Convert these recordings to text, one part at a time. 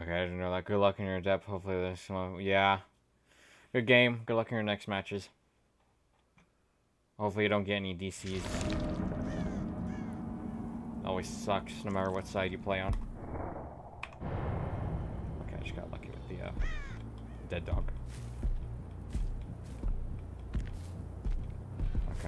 Okay, I didn't know that. Good luck in your depth. Hopefully this one... Yeah. Good game. Good luck in your next matches. Hopefully you don't get any DCs. Always sucks, no matter what side you play on. Okay, I just got lucky with the dead dog. Okay.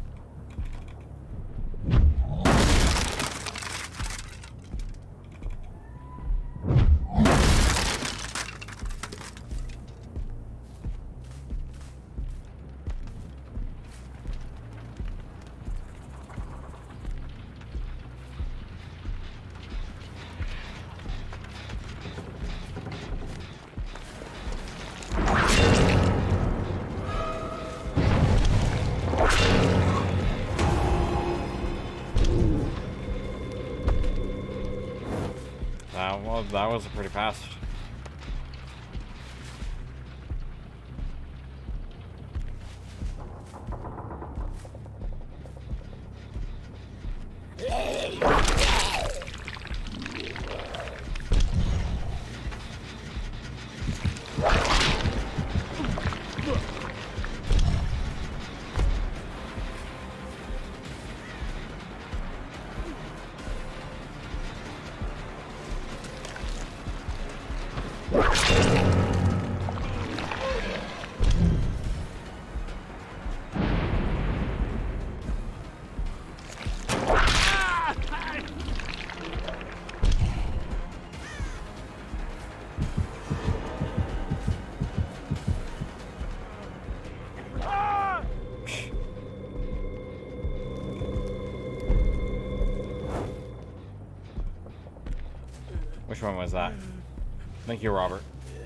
That was pretty fast. Which one was that? Thank you, Robert.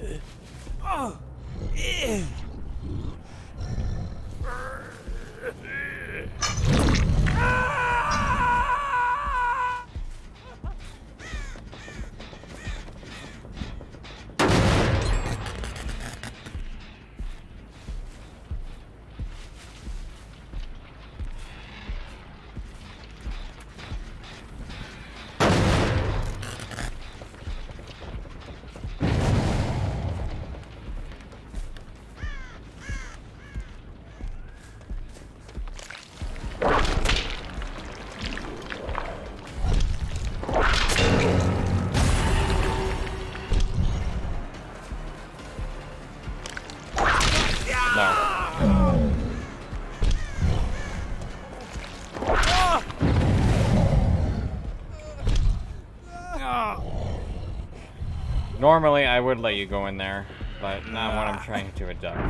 Normally, I would let you go in there, but not when I'm trying to abduct.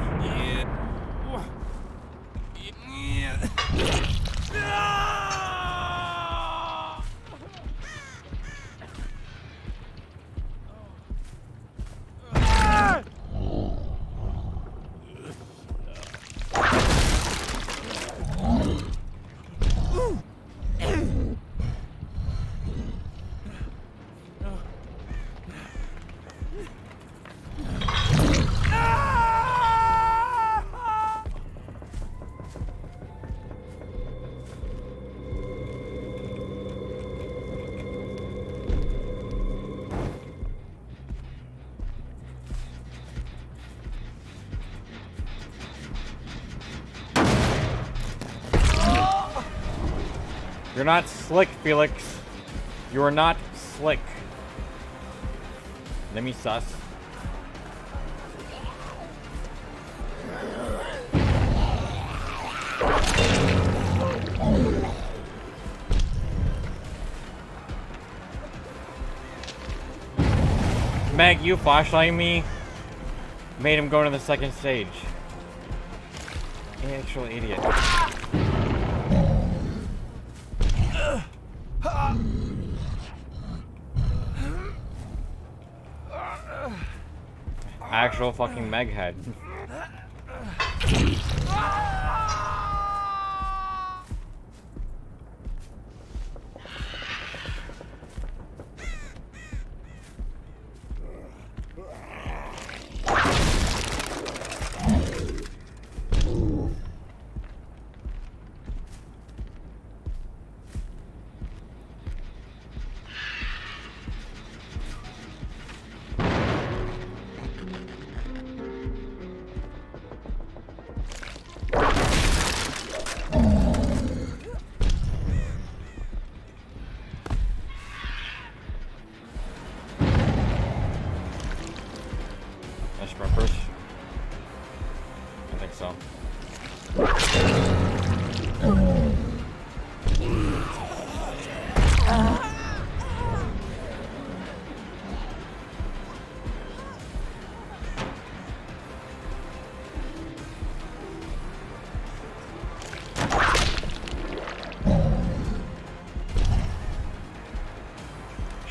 You're not slick, Felix. You are not slick. Let me sus. Meg, you flashlighting me made him go to the second stage. Actual idiot. Actual fucking Meghead.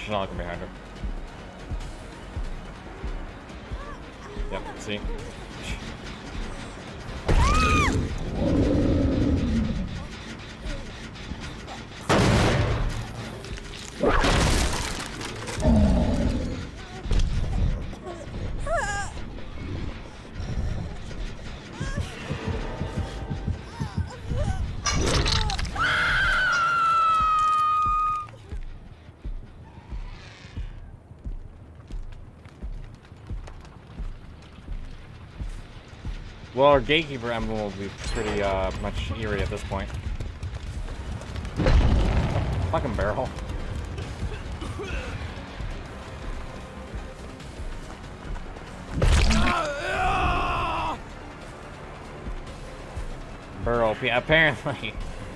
she's not looking behind her. Yep, see? Well, our Gatekeeper emblem will be pretty much eerie at this point. Fucking barrel. Burrow, apparently.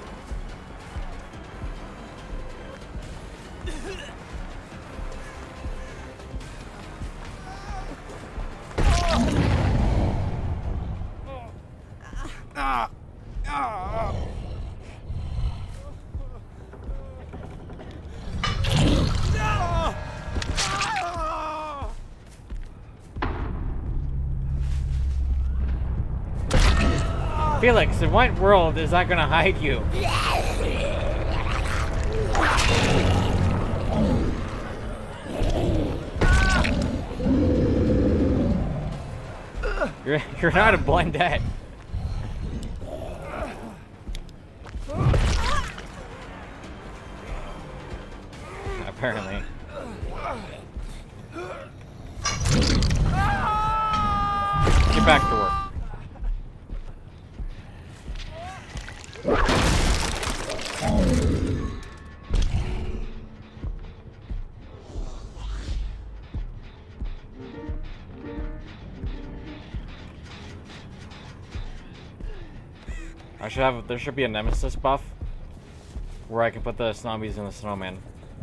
Felix, in what world is that gonna hide you? You're not a blendette. Apparently. Get back to work. There should be a Nemesis buff where I can put the zombies in the snowman.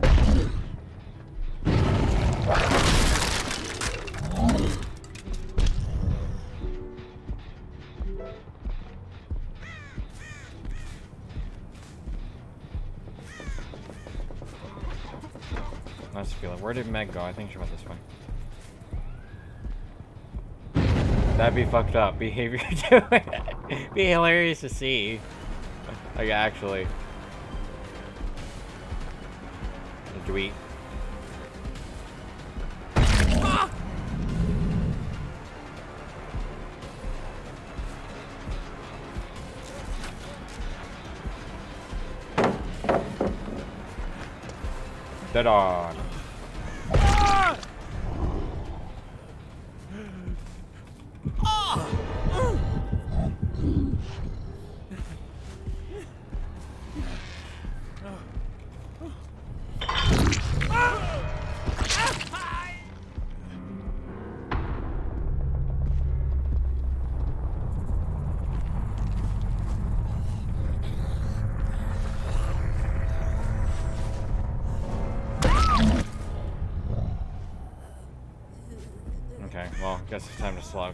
Nice feeling. Where did Meg go? I think she went this way. That'd be fucked up behavior too. Be hilarious to see. Like, actually. Tweet. Dead on. Well, guess it's time to slug.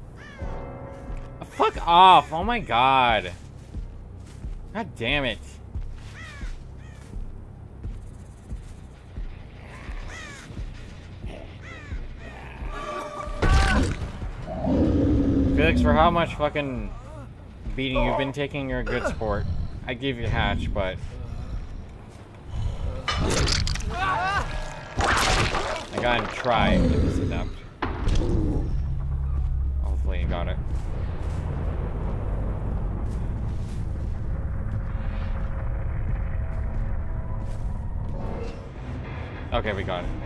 Fuck off! Oh my god. God damn it. Felix, for how much fucking beating you've been taking, you're a good sport. I give you hatch, but I gotta try and get this attempt. Hopefully you got it. Okay, we got it.